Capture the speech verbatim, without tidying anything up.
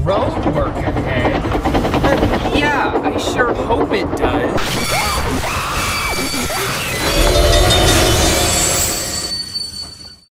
road work ahead. Uh, yeah, I sure hope it does.